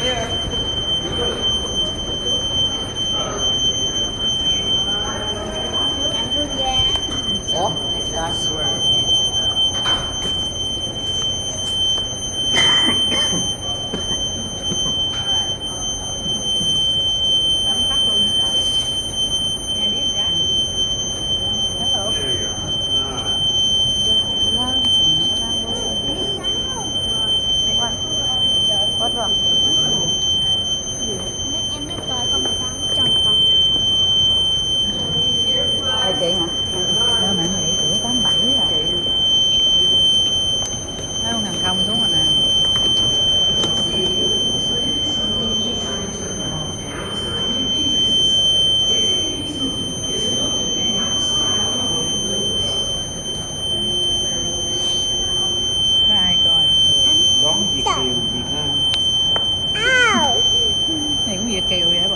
What? That's where. Hết rồi. Em mới coi con một con trong con. Hai chị hả? Đâu mà vậy tuổi 87 rồi. Thấy con hàng không xuống rồi nè. Có ai coi? Đón Việt Kiều Việt Nam. Này cũng Việt Kiều vậy hả bộ?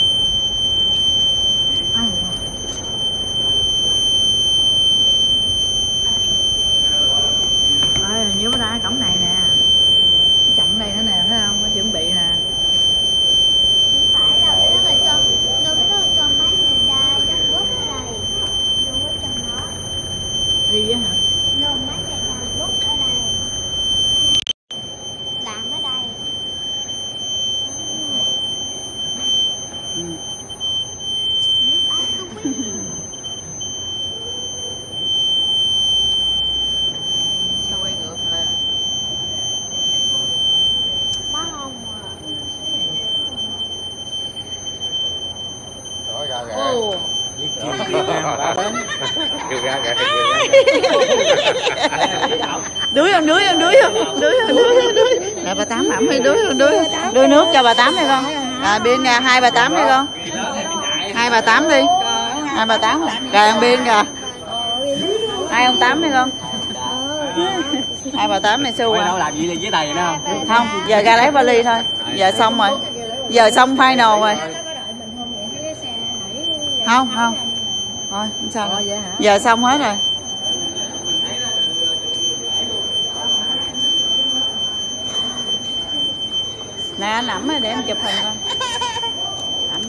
Hình như nó ra cổng này nè, chặn đây nữa nè, thấy không? Nó chuẩn bị nè. Không phải đâu, cái đó là cho, đâu cái đó là cho mấy người ra dắt bút ở đây, vô ở trong đó. Đi á hả? Đâu mấy người ra bút ở đây, làm ở đây. Sao quay ngược là Bá không à. Đó ra gà. ô Việt Kiều Việt Nam đã đến. Kêu ra kìa. đuối không là bà Tám ẩm hay đuối nước cho bà Tám đi con. Biên kìa, hai bà Tám đi con, hai bà Tám đi, hai bà Tám kìa, ăn biên kìa, hai ông Tám đi con, hai bà Tám này xu Đâu à. làm gì là với tài vậy đó không? Không, giờ ra lấy vali thôi, giờ xong rồi, giờ xong final rồi. Không thôi không sao đâu. Giờ xong hết rồi. Nè anh ẩm để em chụp hình coi. Ảnh.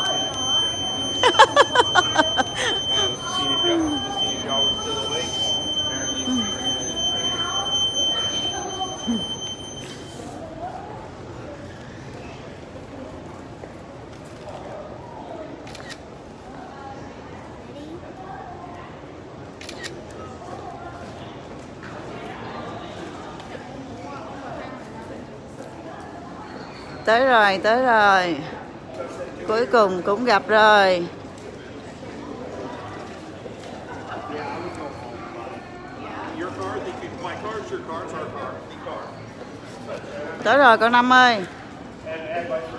Tới rồi, cuối cùng cũng gặp rồi. Tới rồi con Năm ơi.